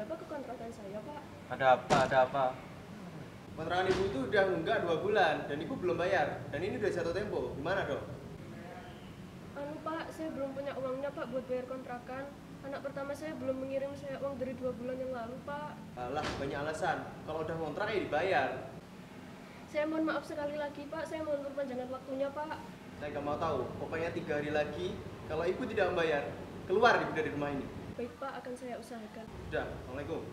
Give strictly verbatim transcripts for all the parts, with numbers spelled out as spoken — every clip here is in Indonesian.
apa ke kontrakan saya, Pak? Ada apa? Ada apa? Kontrakan ibu itu udah nunggak dua bulan dan ibu belum bayar. Dan ini udah jatuh tempo. Gimana dong? Anu Pak, saya belum punya uangnya Pak buat bayar kontrakan. Anak pertama saya belum mengirim saya uang dari dua bulan yang lalu Pak. Alah, banyak alasan. Kalau udah kontrak ya dibayar. Saya mohon maaf sekali lagi Pak, saya mohon perpanjangan waktunya Pak. Saya nggak mau tahu. Pokoknya tiga hari lagi, kalau ibu tidak membayar, keluar ibu dari rumah ini. Baik Pak, akan saya usahakan. Udah, assalamualaikum.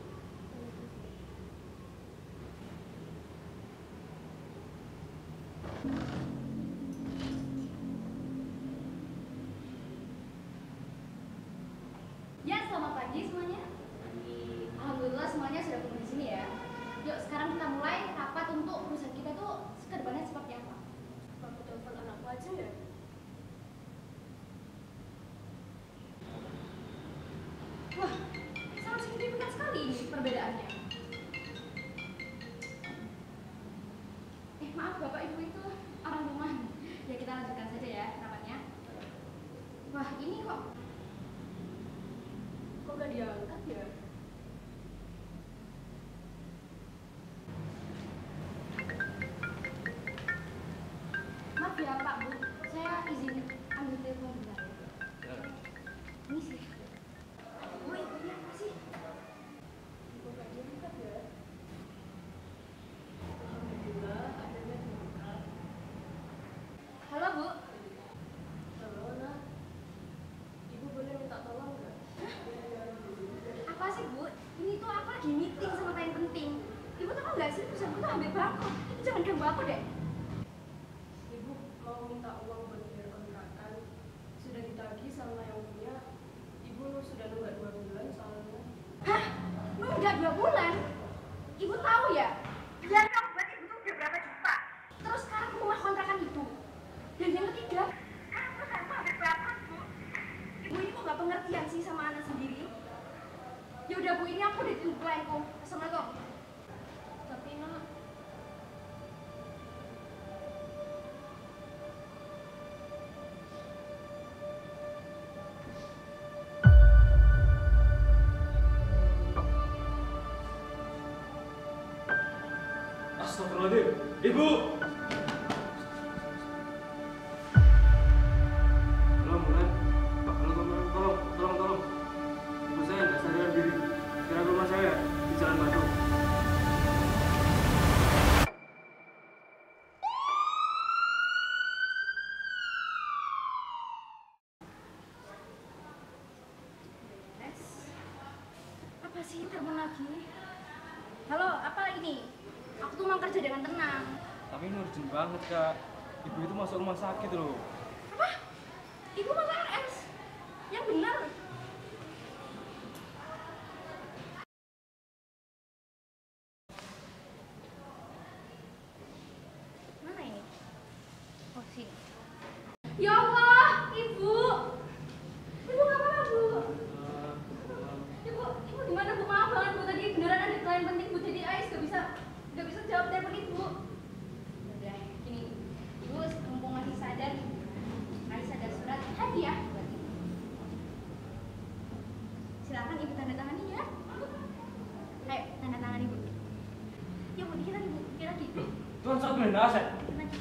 Ya, selamat pagi semuanya. Alhamdulillah semuanya sudah kumpul di sini ya. Yuk, sekarang kita mulai rapat untuk perusahaan kita tuh kedepannya seperti apa. Aku telepon anakku aja ya. Wah, sangat signifikan sekali ini perbedaannya. Eh, maaf Bapak Ibu itu orang rumah. Ya, kita lanjutkan saja ya rapatnya. Wah, ini kok Kok gak diangkat ya? maaf ya Pak Bu, saya izin ambil telepon bentar. Ini sih. Bu, ibunya apa sih? Kok gak diangkat ya? Alhamdulillah, akhirnya diangkat. Halo Bu. Halo Nak, Ibu boleh minta tolong nggak? Apa sih Bu? Ini tuh aku lagi meeting sama klien penting. Ibu tahu nggak sih perusahaanku tuh hampir bangkrut. Itu jangan ganggu aku deh. Ibu mau minta uang buat bayar kontrakan. Sudah ditagih sama yang punya. Ibu sudah nunggak dua bulan soalnya. Hah? Nunggak dua bulan? Ibu tahu ya? Biar kamu buat ibu tuh udah berapa juta. Terus sekarang rumah kontrakan ibu. Dan yang ketiga, sekarang perusahaanku hampir bangkrut Bu. Ibu ini kok nggak pengertian sih sama anak sendiri? Ya udah Bu, ini aku ditunggu klienku. Assalamualaikum. Tapi Nak, Astagfirullahaladzim. Ibu! Tolong, Bulan. Pak, tolong, tolong, tolong, tolong, tolong. Ibu saya nggak sadarkan diri. Segera ke rumah saya di Jalan Batu. Next. Apa sih telepon lagi? Halo, apa ini? Aku tuh mau kerja dengan tenang. Tapi ini urgent banget, Kak. Ibu itu masuk rumah sakit loh. Apa? Ibu malah R S? Yang benar. Mana ini? Oh, sini. Ya Allah, Ibu. Ibu nggak apa-apa, Bu. Ibu, Ibu gimana Bu? Maaf banget Bu, tadi beneran ada klien penting Bu, jadi Ais nggak bisa nggak bisa jawab telepon Ibu. Udah, gini, Ibu mumpung masih sadar, Ais ada surat hadiah buat Ibu. Silakan Ibu tanda tangani ya. Ayo, tanda tangan Ibu. Ya Bu, dikit lagi Bu, dikit lagi. Tuhan saat menanda aset. Dikit lagi.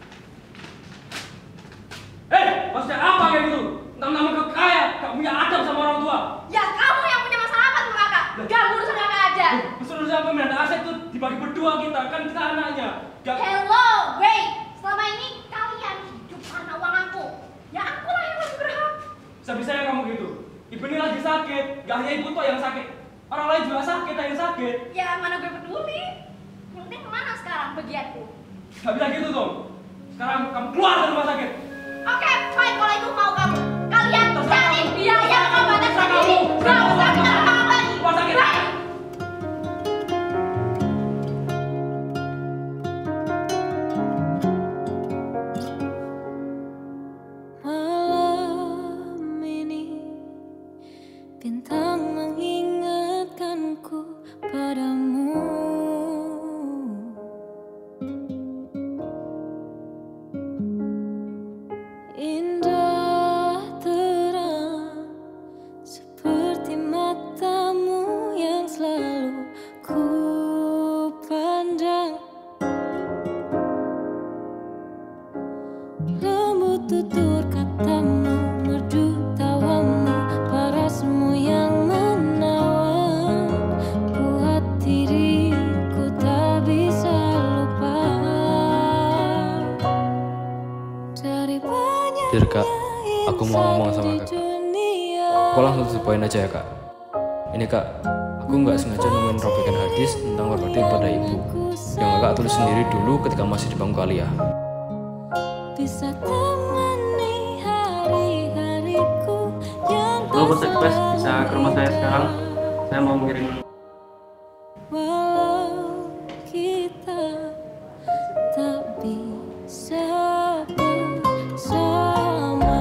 Hei, maksudnya apa kayak gitu? Tentang nama kaya, gak punya adab sama orang tua. Ya kamu yang punya masalah apa sama kakak? Gak urusan kakak aja. Suruh siapa menanda aset tuh dibagi berdua kita, kan kita anaknya. Gak... Hello, wait. Selama ini kalian hidup karena uang aku. Ya aku lah yang lebih berhak. Bisa-bisanya kamu gitu. Ibu ini lagi sakit, gak hanya ibu tuh yang sakit. Orang lain juga sakit, ada yang sakit. Ya mana gue peduli. Yang penting kemana sekarang bagianku? Gak bisa gitu dong. Sekarang kamu keluar dari rumah sakit. Oke, fine kalau itu mau kamu. Kalian Terserah cari kamu. biaya pengobatan Terserah sendiri. kamu. Gak usah minta maaf lagi. Rumah sakit. Bye. Malam ini bintang mengingatkanku padamu. Indah terang seperti matamu yang selalu Lembut tutur katamu, merdu tawamu, parasmu yang menawan, buat diriku tak bisa lupa. Dari banyak Dir kak, aku mau ngomong sama kakak. Aku langsung to the point aja ya kak. Ini kak, aku nggak sengaja nemuin robekan hadis tentang berbakti pada ibu yang kakak tulis sendiri dulu ketika masih di bangku kuliah. Bisa temani hari-hariku yang Halo Bos Ekspres, bisa ke rumah saya sekarang? Saya mau mengirim. walau kita tak bisa bersama.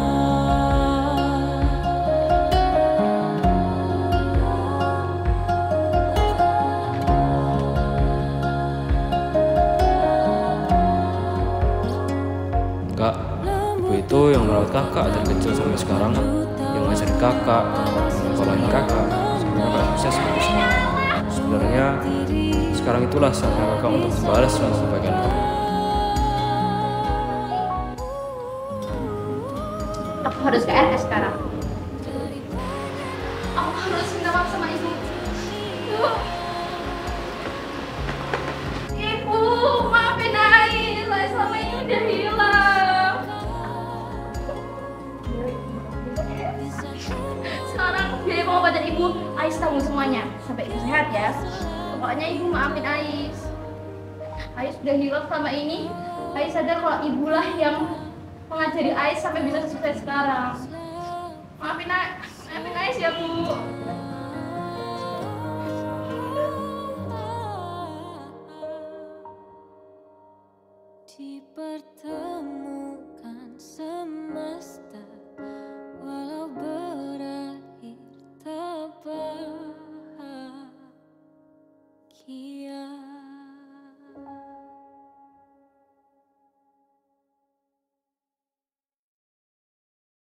Kak, ibu itu yang merawat kakak dari kecil sampai sekarang, yang ngajarin kakak, yang nyekolahin kakak, sampai kakak sukses seperti sekarang. Sebenarnya, sekarang itulah saatnya kakak untuk membalas semua kebaikan kamu. Aku harus ke R S sekarang. Aku harus minta maaf sama ibu. Ibu, ibu, maafin Ais. Saya selama ini udah hilang. Sekarang biaya pengobatan ibu, Ais tanggung semuanya. Sampai ibu sehat ya. Pokoknya ibu maafin Ais. Ais udah hilang selama ini. Ais sadar kalau ibulah yang mengajari Ais sampai bisa sukses sekarang. Maafin Ais, maafin Ais ya Bu.